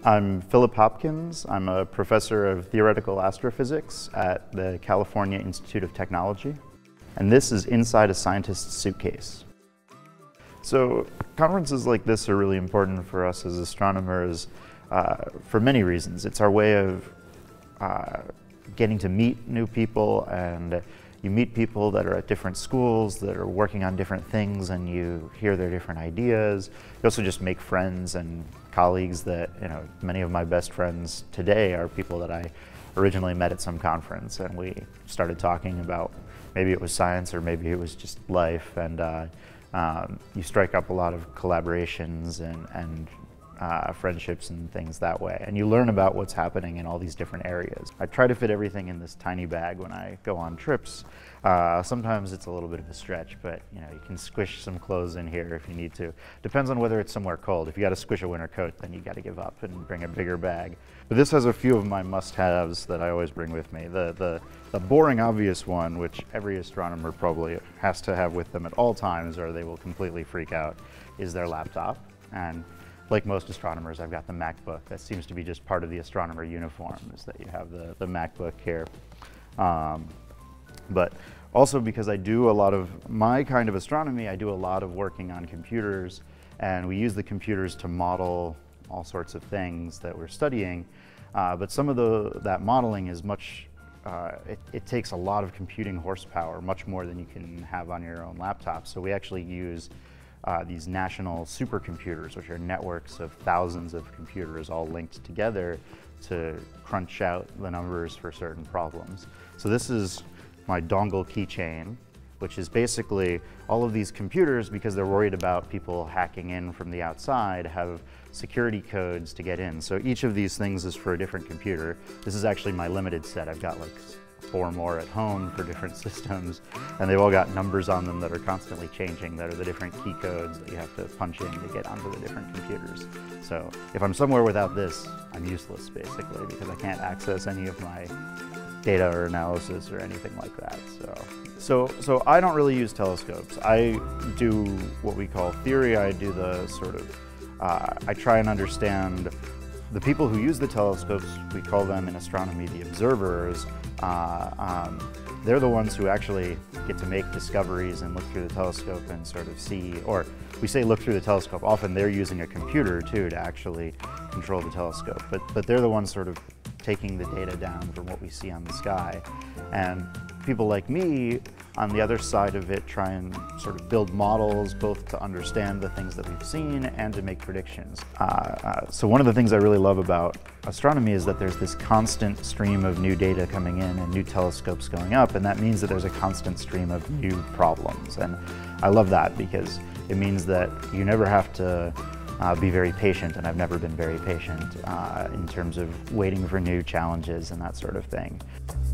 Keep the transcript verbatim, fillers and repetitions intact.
I'm Philip Hopkins. I'm a professor of theoretical astrophysics at the California Institute of Technology. And this is inside a scientist's suitcase. So conferences like this are really important for us as astronomers uh, for many reasons. It's our way of uh, getting to meet new people, and you meet people that are at different schools that are working on different things, and you hear their different ideas. You also just make friends and colleagues that, you know, many of my best friends today are people that I originally met at some conference, and we started talking about maybe it was science or maybe it was just life, and uh, um, you strike up a lot of collaborations and, and Uh, friendships and things that way, and you learn about what's happening in all these different areas. I try to fit everything in this tiny bag when I go on trips. Uh, sometimes it's a little bit of a stretch, but you know, you can squish some clothes in here if you need to. Depends on whether it's somewhere cold. If you got to squish a winter coat, then you got to give up and bring a bigger bag. But this has a few of my must-haves that I always bring with me. The, the, the boring, obvious one, which every astronomer probably has to have with them at all times or they will completely freak out, is their laptop. And like most astronomers, I've got the MacBook. That seems to be just part of the astronomer uniform, is that you have the, the MacBook here. Um, but also because I do a lot of my kind of astronomy, I do a lot of working on computers, and we use the computers to model all sorts of things that we're studying. Uh, but some of the, that modeling is much, uh, it, it takes a lot of computing horsepower, much more than you can have on your own laptop. So we actually use Uh, these national supercomputers, which are networks of thousands of computers all linked together to crunch out the numbers for certain problems. So this is my dongle keychain, which is basically all of these computers, because they're worried about people hacking in from the outside, have security codes to get in. So each of these things is for a different computer. This is actually my limited set. I've got like four more at home for different systems, and they've all got numbers on them that are constantly changing, that are the different key codes that you have to punch in to get onto the different computers. So if I'm somewhere without this, I'm useless basically, because I can't access any of my data or analysis or anything like that. So, so, so I don't really use telescopes. I do what we call theory. I do the sort of, uh, I try and understand the people who use the telescopes. We call them in astronomy the observers. Uh, um, they're the ones who actually get to make discoveries and look through the telescope and sort of see, or we say look through the telescope, often they're using a computer too to actually control the telescope, but, but they're the ones sort of taking the data down from what we see on the sky. And people like me, on the other side of it, try and sort of build models, both to understand the things that we've seen and to make predictions. Uh, uh, so one of the things I really love about astronomy is that there's this constant stream of new data coming in and new telescopes going up, and that means that there's a constant stream of new problems. And I love that, because it means that you never have to Uh, be very patient, and I've never been very patient uh, in terms of waiting for new challenges and that sort of thing.